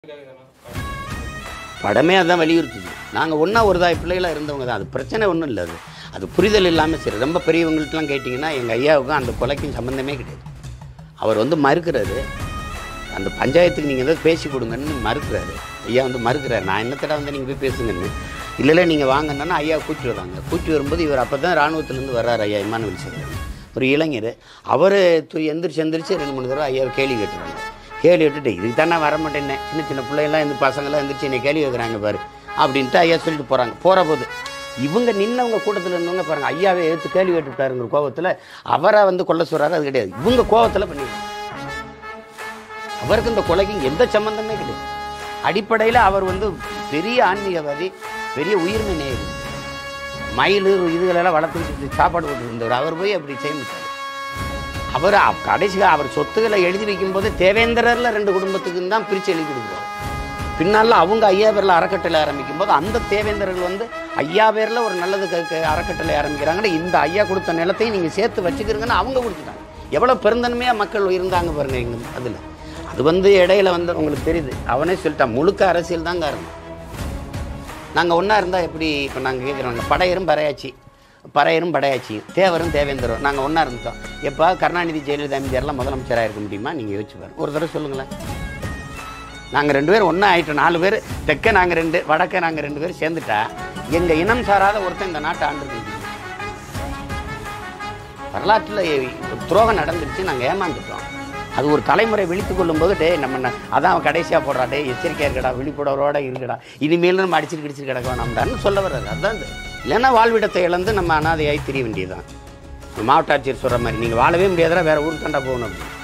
படமே அதான் வலியுறுத்துது. நாங்கள் ஒன்றா ஒரு தாய் பிள்ளைகளாக இருந்தவங்க தான். அது பிரச்சனை ஒன்றும் இல்லை. அது புரிதல் இல்லாமல் சரி. ரொம்ப பெரியவங்கள்ட்டலாம் கேட்டிங்கன்னா எங்கள் ஐயாவுக்கும் அந்த கொலைக்கும் சம்மந்தமே கிடையாது. அவர் வந்து மறுக்கிறாரு. அந்த பஞ்சாயத்துக்கு நீங்கள் ஏதாவது பேசி கொடுங்கன்னு மறுக்கிறாரு. ஐயா வந்து மறுக்கிறார். நான் என்னத்தடா வந்து நீங்கள் போய் பேசுங்கன்னு. இல்லை நீங்கள் வாங்கன்னா ஐயா கூட்டி வராங்க. கூட்டி வரும்போது இவர் அப்போ தான் இராணுவத்துலேருந்து வர்றார். ஐயா இமானுவேல் சேகர் ஒரு இளைஞர். அவர் எந்திரிச்சு 2-3 தடவை ஐயாவை கேள்வி கேட்டுறாங்க. கேள்வி விட்டுட்டு இதுக்கு தானே வரமாட்டேன்னே, சின்ன சின்ன பிள்ளைகள்லாம் இந்த பசங்களாம் எந்திரிச்சு என்னை கேள்வி வைக்கிறாங்க பாரு அப்படின்ட்டு ஐயா சொல்லிட்டு போகிறாங்க. போகிற போது இவங்க நின்னவங்க கூட்டத்தில் இருந்தவங்க பாருங்கள், ஐயாவை எடுத்து கேள்வி கேட்டுவிட்டாருங்கிற கோபத்தில் அவரை வந்து கொல்ல சொல்கிறாரு. அது கிடையாது, இவங்க கோபத்தில் பண்ணிடுறாங்க. அவருக்கு இந்த கொலைக்கு எந்த சம்மந்தமே கிடையாது. அடிப்படையில் அவர் வந்து பெரிய ஆன்மீகவாதி, பெரிய உயிர்மை நேயர். மயில் இதுகளெல்லாம் வளர்த்துக்கிட்டு சாப்பாடு போட்டு இருந்தவர். அவர் போய் அப்படி செய்ய முடியாது. அவர் கடைசியாக அவர் சொத்துக்களை எழுதி வைக்கும்போது தேவேந்திரரில் 2 குடும்பத்துக்கு தான் பிரித்து எழுதி கொடுக்குறாரு. பின்னால் அவங்க ஐயா பேரில் அறக்கட்டளை ஆரம்பிக்கும் போது அந்த தேவேந்திரர்கள் வந்து ஐயா பேரில் ஒரு நல்லது அறக்கட்டளை ஆரம்பிக்கிறாங்கன்னு இந்த ஐயா கொடுத்த நிலத்தையும் நீங்கள் சேர்த்து வச்சுக்கிறீங்கன்னு அவங்க கொடுத்துட்டாங்க. எவ்வளோ பெருந்தன்மையாக மக்கள் இருந்தாங்க பாருங்க எங்கள் அதில். அது வந்து இடையில வந்து உங்களுக்கு தெரியுது. அவனே சொல்லிட்டான், முழுக்க அரசியல் தான் காரணம். நாங்கள் ஒன்றா இருந்தால் எப்படி? இப்போ நாங்கள் கேட்குறோங்க, படையரும் படையாச்சியும் தேவரும் தேவேந்திரம் நாங்கள் ஒன்றா இருந்துட்டோம். எப்போ கருணாநிதி ஜெயலலிதா எம்ஜிஆர்லாம் முதலமைச்சராக இருக்க முடியுமா? நீங்கள் யோசிச்சு பாருங்க. ஒரு தடவை சொல்லுங்களேன். நாங்கள் 2 பேரும் ஒன்றா ஆகிட்டோம். 4 பேர் தெற்க நாங்கள் 2, வடக்க நாங்கள் 2 பேர் சேர்ந்துட்டா எங்கள் இனம் சாராத ஒருத்தன் இந்த நாட்டை ஆண்டு. வரலாற்றில் துரோகம் நடந்துருச்சு, நாங்கள் ஏமாந்துட்டோம். அது ஒரு தலைமுறை விழித்து கொள்ளும்போது டே நம்ம அதான் கடைசியாக போடுறா, டே எச்சரிக்கையாக இருக்கடா, விழிப்புணர்வோட இருக்கடா, இனிமேல் நம்ம அடிச்சுட்டு கிடக்க வேணாம்டான்னு சொல்ல வர்றாரு. அதுதான் இது. இல்லைன்னா வாழ்விடத்தை இழந்து நம்ம அனாதையாகி தெரிய வேண்டியதுதான். மாவட்ட ஆட்சியர் சொல்கிற மாதிரி நீங்கள் வாழவே முடியாதா, வேறு ஊருக்கு தாண்டா போகணும் அப்படி.